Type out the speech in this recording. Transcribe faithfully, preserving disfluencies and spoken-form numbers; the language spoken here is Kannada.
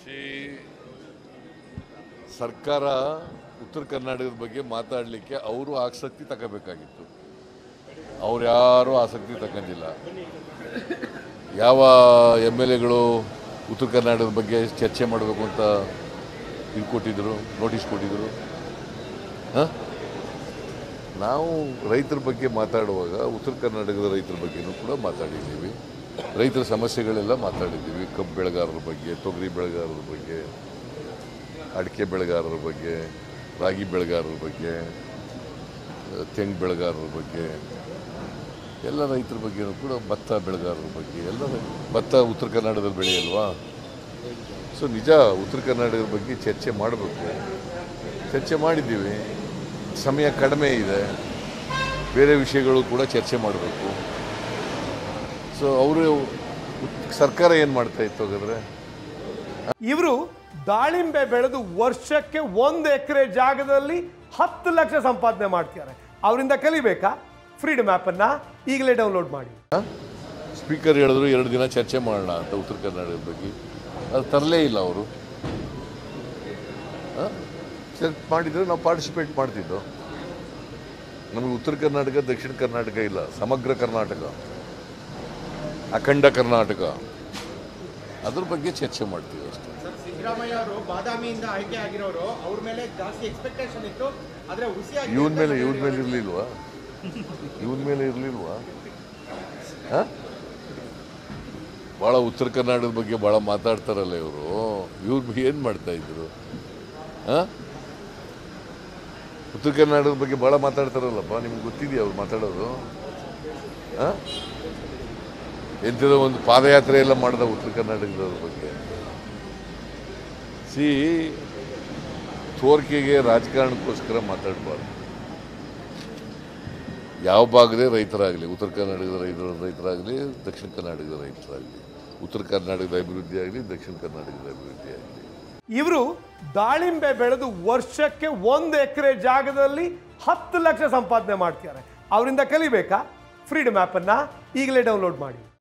ಸಿ ಸರ್ಕಾರ ಉತ್ತರ ಕರ್ನಾಟಕದ ಬಗ್ಗೆ ಮಾತಾಡಲಿಕ್ಕೆ ಅವರು ಆಸಕ್ತಿ ತಗೋಬೇಕಾಗಿತ್ತು. ಅವ್ರು ಯಾರೂ ಆಸಕ್ತಿ ತಗೊಂಡಿಲ್ಲ. ಯಾವ ಎಮ್ ಎಲ್ ಎಗಳು ಉತ್ತರ ಕರ್ನಾಟಕದ ಬಗ್ಗೆ ಚರ್ಚೆ ಮಾಡಬೇಕು ಅಂತ ಇದು ಕೊಟ್ಟಿದ್ದರು, ನೋಟಿಸ್ ಕೊಟ್ಟಿದ್ದರು? ಹಾಂ, ನಾವು ರೈತರ ಬಗ್ಗೆ ಮಾತಾಡುವಾಗ ಉತ್ತರ ಕರ್ನಾಟಕದ ರೈತರ ಬಗ್ಗೆನೂ ಕೂಡ ಮಾತಾಡಿದ್ದೀವಿ. ರೈತರ ಸಮಸ್ಯೆಗಳೆಲ್ಲ ಮಾತಾಡಿದ್ದೀವಿ. ಕಬ್ಬು ಬೆಳೆಗಾರರ ಬಗ್ಗೆ, ತೊಗರಿ ಬೆಳೆಗಾರರ ಬಗ್ಗೆ, ಅಡಿಕೆ ಬೆಳೆಗಾರರ ಬಗ್ಗೆ, ರಾಗಿ ಬೆಳೆಗಾರರ ಬಗ್ಗೆ, ತೆಂಗು ಬೆಳೆಗಾರರ ಬಗ್ಗೆ, ಎಲ್ಲ ರೈತರ ಬಗ್ಗೆನೂ ಕೂಡ, ಭತ್ತ ಬೆಳೆಗಾರರ ಬಗ್ಗೆ ಎಲ್ಲ. ಭತ್ತ ಉತ್ತರ ಕರ್ನಾಟಕದಲ್ಲಿ ಬೆಳೆಯಲ್ವಾ? ಸೊ ನಿಜ ಉತ್ತರ ಕರ್ನಾಟಕದ ಬಗ್ಗೆ ಚರ್ಚೆ ಮಾಡಬೇಕು. ಚರ್ಚೆ ಮಾಡಿದ್ದೀವಿ. ಸಮಯ ಕಡಿಮೆ ಇದೆ, ಬೇರೆ ವಿಷಯಗಳು ಕೂಡ ಚರ್ಚೆ ಮಾಡಬೇಕು. ಸೊ ಅವರು ಸರ್ಕಾರ ಏನು ಮಾಡ್ತಾ ಇತ್ತು ಹಾಗಾದ್ರೆ? ಇವರು ದಾಳಿಂಬೆ ಬೆಳೆದು ವರ್ಷಕ್ಕೆ ಒಂದು ಎಕರೆ ಜಾಗದಲ್ಲಿ ಹತ್ತು ಲಕ್ಷ ಸಂಪಾದನೆ ಮಾಡ್ತಾರೆ. ಅವರಿಂದ ಕಲಿಬೇಕಾ? ಫ್ರೀಡಮ್ ಆ್ಯಪನ್ನು ಈಗಲೇ ಡೌನ್ಲೋಡ್ ಮಾಡಿ. ಸ್ಪೀಕರ್ ಹೇಳಿದ್ರು ಎರಡು ದಿನ ಚರ್ಚೆ ಮಾಡೋಣ ಅಂತ ಉತ್ತರ ಕರ್ನಾಟಕದ ಬಗ್ಗೆ. ಅದು ತರಲೇ ಇಲ್ಲ ಅವರು. ಮಾಡಿದರೆ ನಾವು ಪಾರ್ಟಿಸಿಪೇಟ್ ಮಾಡ್ತಿದ್ದೋ. ನಮಗೆ ಉತ್ತರ ಕರ್ನಾಟಕ, ದಕ್ಷಿಣ ಕರ್ನಾಟಕ ಇಲ್ಲ, ಸಮಗ್ರ ಕರ್ನಾಟಕ, ಅಖಂಡ ಕರ್ನಾಟಕ, ಅದ್ರ ಬಗ್ಗೆ ಚರ್ಚೆ ಮಾಡ್ತೀವಿ ಅಷ್ಟೇ. ಸಿದ್ದರಾಮಯ್ಯ ಅವರು ಬಾದಾಮಿಯಿಂದ ಆಯ್ಕೆ ಆಗಿರೋರು, ಅವ್ರ ಮೇಲೆ ಜಾಸ್ತಿ ಎಕ್ಸ್ಪೆಕ್ಟೇಷನ್ ಇತ್ತು. ಆದರೆ ಇವನ ಮೇಲೆ ಇವನ ಮೇಲೆ ಇರಲಿಲ್ವಾ? ಇವನ ಮೇಲೆ ಇರಲಿಲ್ವಾ? ಹಾಂ, ಭಾಳ ಉತ್ತರ ಕರ್ನಾಟಕದ ಬಗ್ಗೆ ಭಾಳ ಮಾತಾಡ್ತಾರಲ್ಲ ಇವರು. ಇವ್ರು ಏನು ಮಾಡ್ತಾ ಇದ್ರು? ಹಾಂ, ಉತ್ತರ ಕರ್ನಾಟಕದ ಬಗ್ಗೆ ಭಾಳ ಮಾತಾಡ್ತಾರಲ್ಲಪ್ಪ, ನಿಮ್ಗೆ ಗೊತ್ತಿದೆಯಾ ಅವ್ರು ಮಾತಾಡೋದು? ಹಾಂ, ಎಂಥದೋ ಒಂದು ಪಾದಯಾತ್ರೆ ಎಲ್ಲ ಮಾಡಿದ ಉತ್ತರ ಕರ್ನಾಟಕದವ್ರ ಬಗ್ಗೆ. ಸಿ ತೋರಿಕೆಗೆ ರಾಜಕಾರಣಕ್ಕೋಸ್ಕರ ಮಾತಾಡಬಾರ್ದು. ಯಾವ ಭಾಗದೇ ರೈತರಾಗಲಿ, ಉತ್ತರ ಕರ್ನಾಟಕದ ರೈತರ ರೈತರಾಗಲಿ, ದಕ್ಷಿಣ ಕರ್ನಾಟಕದ ರೈತರಾಗಲಿ, ಉತ್ತರ ಕರ್ನಾಟಕದ ಅಭಿವೃದ್ಧಿ ಆಗಲಿ, ದಕ್ಷಿಣ ಕರ್ನಾಟಕದ ಅಭಿವೃದ್ಧಿ ಆಗಲಿ. ಇವರು ದಾಳಿಂಬೆ ಬೆಳೆದು ವರ್ಷಕ್ಕೆ ಒಂದು ಎಕರೆ ಜಾಗದಲ್ಲಿ ಹತ್ತು ಲಕ್ಷ ಸಂಪಾದನೆ ಮಾಡ್ತಾರೆ. ಅವರಿಂದ ಕಲಿಬೇಕಾ? ಫ್ರೀಡಮ್ ಆ್ಯಪನ್ನು ಈಗಲೇ ಡೌನ್ಲೋಡ್ ಮಾಡಿ.